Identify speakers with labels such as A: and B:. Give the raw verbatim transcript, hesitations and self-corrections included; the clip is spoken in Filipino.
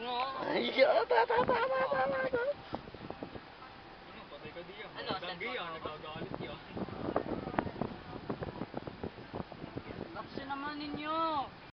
A: Ay, ta ta ta ta ta ta.
B: Ano, patay ka diyan.
C: Ano,
B: Danggi yan, nagagalit yan.
C: Laksin naman ninyo.